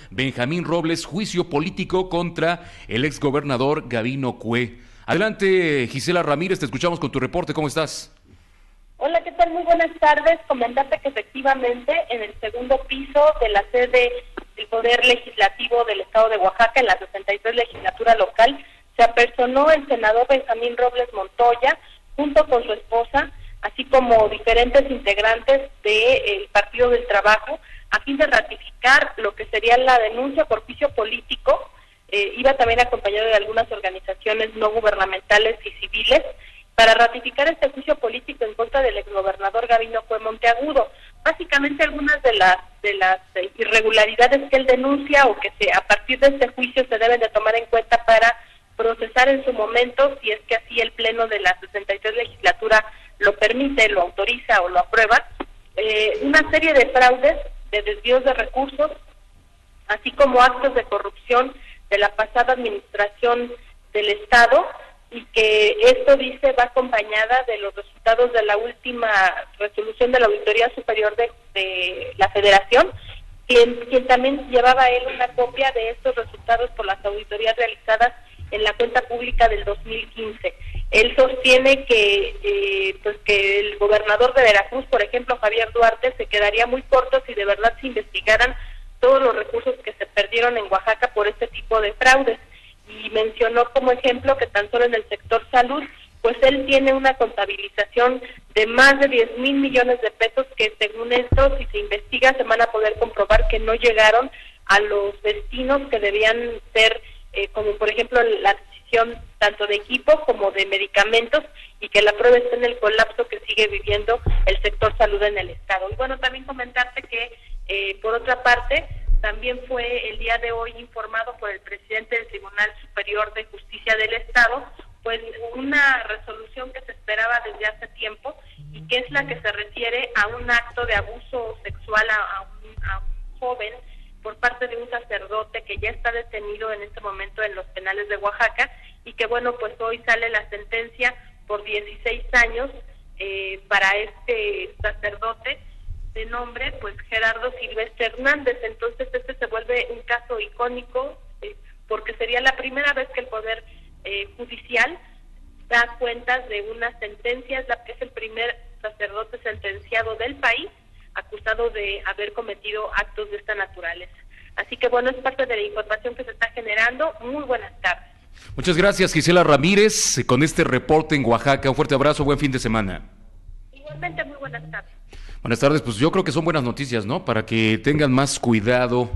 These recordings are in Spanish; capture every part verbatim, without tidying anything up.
Benjamín Robles, juicio político contra el exgobernador Gabino Cue. Adelante, Gisela Ramírez, te escuchamos con tu reporte, ¿cómo estás? Hola, ¿qué tal? Muy buenas tardes. Comentarte que efectivamente en el segundo piso de la sede del Poder Legislativo del Estado de Oaxaca, en la sesenta y tres legislatura local, se apersonó el senador Benjamín Robles Montoya, junto con su esposa, así como diferentes integrantes del Partido del Trabajo, a fin de ratificar lo que sería la denuncia por juicio político. Eh, iba también acompañado de algunas organizaciones no gubernamentales y civiles, para ratificar este juicio político en contra del exgobernador Gabino Cue Monteagudo. Básicamente algunas de las de las irregularidades que él denuncia o que se, a partir de este juicio se deben de tomar en cuenta para procesar en su momento, si es que así el Pleno de la sesenta y tres legislatura lo permite, lo autoriza o lo aprueba, eh, una serie de fraudes, de desvíos de recursos, así como actos de corrupción de la pasada administración del Estado, y que esto, dice, va acompañada de los resultados de la última resolución de la Auditoría Superior de, de la Federación, quien, quien también llevaba él una copia de estos resultados por las auditorías realizadas en la cuenta pública del dos mil quince. Él sostiene que eh, pues que el gobernador de Veracruz, por ejemplo, Javier Duarte, se quedaría muy corto si de verdad se investigaran todos los recursos que se perdieron en Oaxaca por este tipo de fraudes. Y mencionó como ejemplo que tan solo en el sector salud, pues él tiene una contabilización de más de diez mil millones de pesos que, según esto, si se investiga, se van a poder comprobar que no llegaron a los destinos que debían ser, eh, como por ejemplo la adquisición tanto de equipos como de medicamentos, y que la prueba está en el colapso que sigue viviendo el sector salud en el estado. Y bueno, también comentarte que, eh, por otra parte, también fue el día de hoy informado por el presidente del Tribunal Superior de Justicia del Estado, pues una resolución que se esperaba desde hace tiempo, y que es la que se refiere a un acto de abuso sexual a, a, un, a un joven por parte de un sacerdote que ya está detenido en este momento en los penales de Oaxaca, y que bueno, pues hoy sale la sentencia por dieciséis años eh, para este sacerdote, de nombre pues Gerardo Silvestre Hernández. Entonces este se vuelve un caso icónico, eh, porque sería la primera vez que el Poder eh, Judicial da cuentas de una sentencia. Es, la, es el primer sacerdote sentenciado del país acusado de haber cometido actos de esta naturaleza. Así que bueno, es parte de la información que se está generando. Muy buenas tardes. Muchas gracias, Gisela Ramírez, con este reporte en Oaxaca. Un fuerte abrazo, buen fin de semana. Igualmente, muy buenas tardes. Buenas tardes, pues yo creo que son buenas noticias, ¿no? Para que tengan más cuidado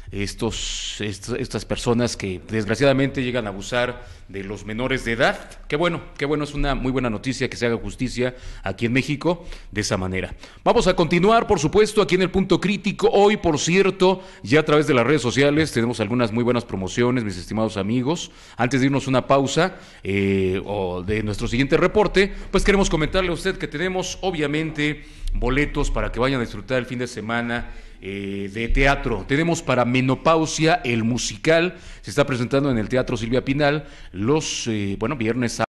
estos, est- estas personas que desgraciadamente llegan a abusar de los menores de edad. Qué bueno, qué bueno, es una muy buena noticia que se haga justicia aquí en México de esa manera. Vamos a continuar, por supuesto, aquí en el Punto Crítico. Hoy, por cierto, ya a través de las redes sociales tenemos algunas muy buenas promociones, mis estimados amigos. Antes de irnos una pausa eh, o de nuestro siguiente reporte, pues queremos comentarle a usted que tenemos, obviamente, boletos para que vayan a disfrutar el fin de semana eh, de teatro. Tenemos para Menopausia, el musical, se está presentando en el Teatro Silvia Pinal los, eh, bueno, viernes,